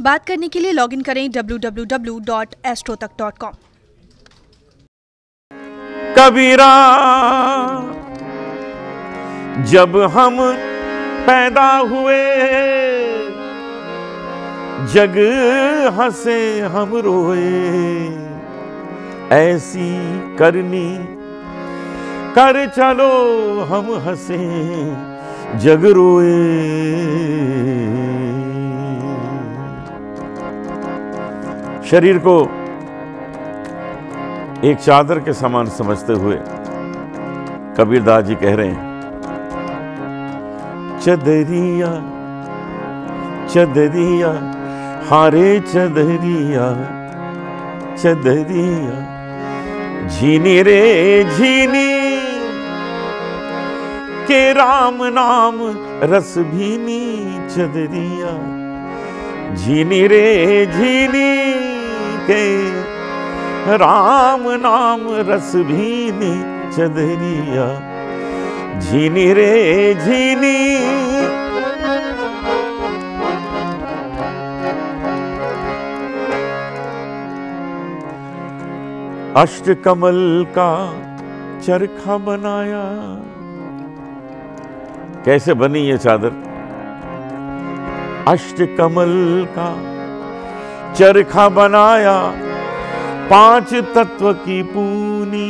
बात करने के लिए लॉगिन करें www.astrotak.com। कबीरा जब हम पैदा हुए, जग हंसे हम रोए, ऐसी करनी कर चलो हम हंसे जग रोए। शरीर को एक चादर के समान समझते हुए कबीरदास जी कह रहे हैं, चदरिया चदरिया हारे चदरिया चदरिया झीनी रे झीनी के राम नाम रस भीनी चदरिया झीनी रे झीनी के राम नाम रस भीनी चदरिया झीनी रे झीनी। अष्टकमल का चरखा बनाया। कैसे बनी ये चादर? अष्टकमल का चरखा बनाया, 5 तत्व की पूनी।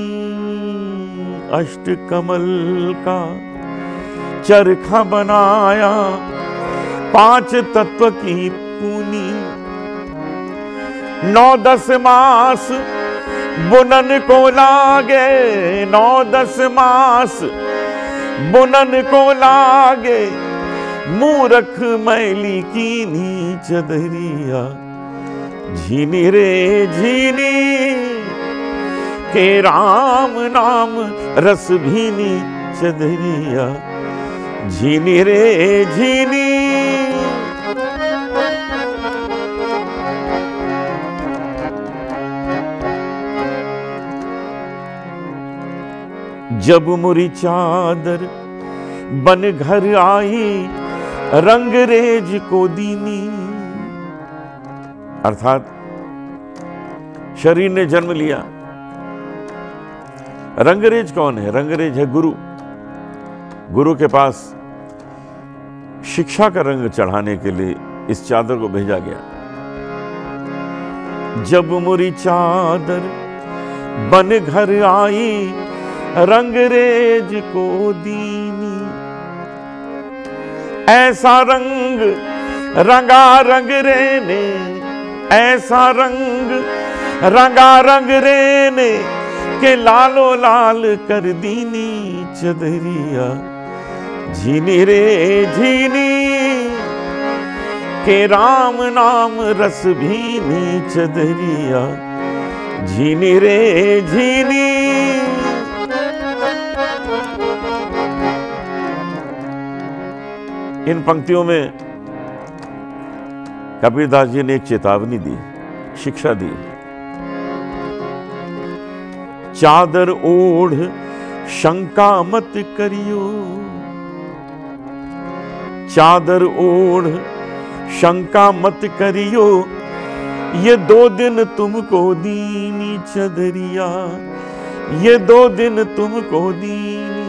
अष्टकमल का चरखा बनाया, 5 तत्व की पूनी। 9-10 मास बुनन को लागे, 9-10 मास बुनन को लागे, मूरख मैली कीनी चदरिया झीनी रे झीनी के राम नाम रस भीनी चदरिया झीनी रे झीनी। जब मुरी चादर बन घर आई, रंगरेज को दीनी। अर्थात शरीर ने जन्म लिया। रंगरेज कौन है? रंगरेज है गुरु। गुरु के पास शिक्षा का रंग चढ़ाने के लिए इस चादर को भेजा गया। जब मुरी चादर बन घर आई, रंगरेज को दीनी। ऐसा रंग रंगा रंग रे ने, ऐसा रंग रंगा रंग रे ने के लालो लाल कर दीनी चदरिया झीनी रे झीनी के राम नाम रस भीनी चदरिया झीनी रे झीनी। इन पंक्तियों में कबीरदास जी ने एक चेतावनी दी, शिक्षा दी। चादर ओढ़ शंका मत करियो, चादर ओढ़ शंका मत करियो, ये 2 दिन तुमको दीनी चदरिया, ये 2 दिन तुमको दीनी।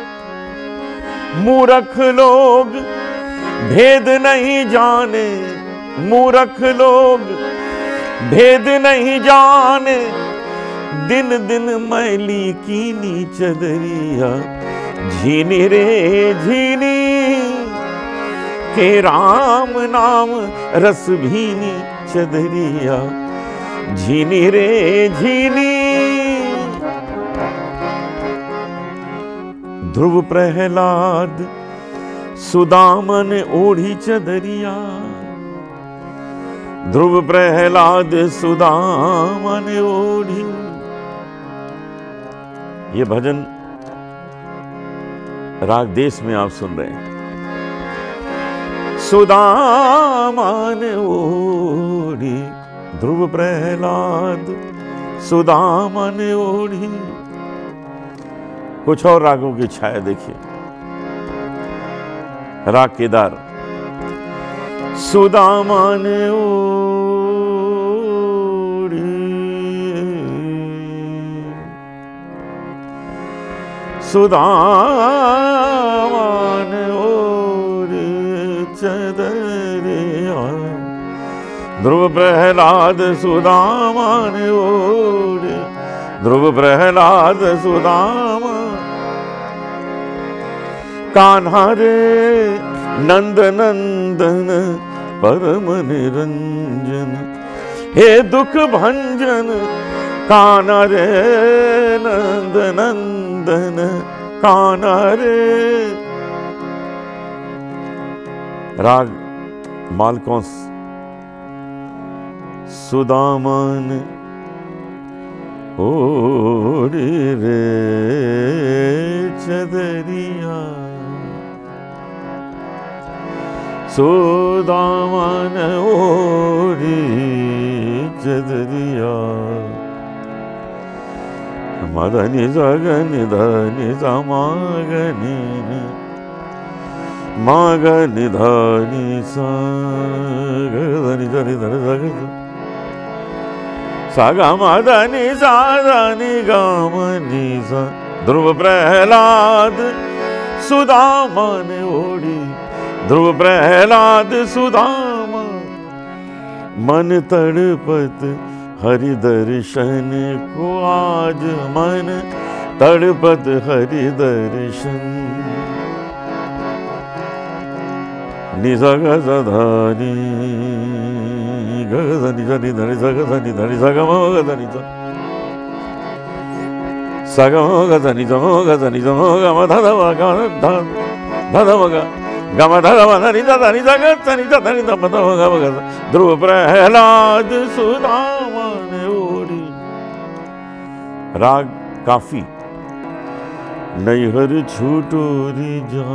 मूर्ख लोग भेद नहीं जाने, मूर्ख लोग भेद नहीं जाने, दिन दिन मैली कीनी चदरिया झीनी रे झीनी के राम नाम रस भीनी चदरिया झीनी रे झीनी। ध्रुव प्रहलाद सुदामन ओढ़ी चदरिया, ध्रुव प्रहलाद सुदामन ओढ़ी। ये भजन राग देश में आप सुन रहे हैं। सुदामन ओढ़ी, ध्रुव प्रहलाद सुदामन ओढ़ी। कुछ और रागों की छाया देखिए। राग केदार। सुदामन ओढ़ी, सुदामन ओढ़ी चदरिया, ध्रुव प्रहलाद सुदामन ओढ़ी, ध्रुव प्रहलाद सुदामा, कान्हा रे नंद नंदन परम निरंजन, हे दुख भंजन कान्हा रे नंद नंदन, कान्हा रे। राग मालकोंस। सुदामन ओढ़ी रे चदरिया, सुदामन ओढ़ी चदरिया, मदनि जगनि धनि समागनि मागनि धनि सागनि धनि धनि जग सागमदनि साधनि गमनि सा, ध्रुव प्रहलाद सुदामन ओढ़ी, ध्रुव प्रहलाद सुदामा, मन तड़पत हरि दर्शन को आज, मन तड़पत हरि दर्शन, निजग सधानी गगधनि धनि धनि जगधनि धनि जगमगधनि सगमगधनि जमगधनि जमगमधमग धमग गमधमधनि धनि जगधनि धनि धमग, ध्रुव प्रहलाद सुदामन ओढ़ी। राग काफी। नैहर छूटोरी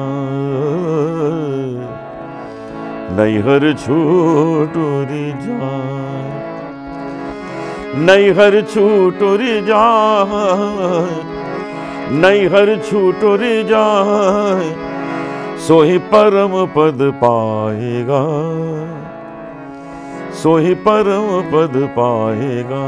जाए, नैहर छूटोरी जाए, नैहर छूटोरी जाए, नैहर छूटोरी जाए, सोही परम पद पाएगा, सोही परम पद पाएगा,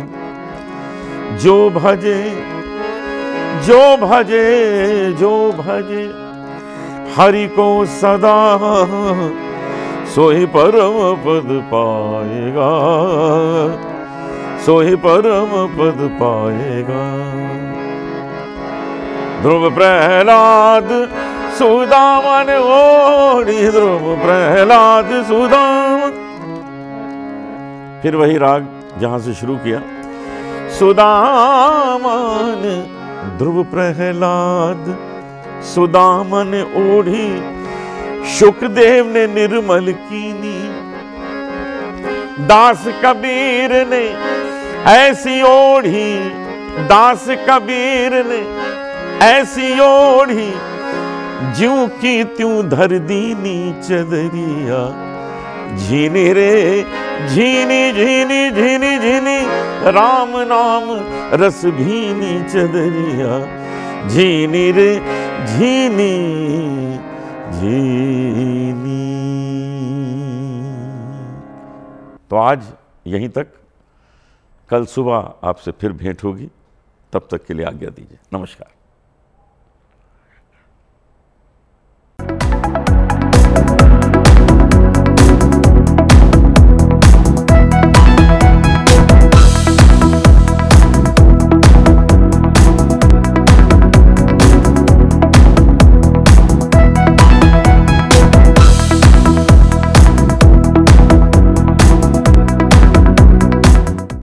जो भजे जो भजे जो भजे हरि को सदा, सोही परम पद पाएगा, सोही परम पद पाएगा। ध्रुव प्रहलाद सुदामन ओढ़ी, ध्रुव प्रहलाद सुदामन। फिर वही राग जहां से शुरू किया, सुदामन ध्रुव प्रहलाद सुदामन ओढ़ी, शुकदेव ने निर्मल कीनी, दास कबीर ने ऐसी ओढ़ी, दास कबीर ने ऐसी ओढ़ी, ज्यों की त्यों धर दीनी चदरिया, झीनी रे झीनी झीनी झीनी झीनी, राम नाम रस भीनी चदरिया, झीनी रे झीनी झीनी। तो आज यहीं तक, कल सुबह आपसे फिर भेंट होगी, तब तक के लिए आज्ञा दीजिए। नमस्कार।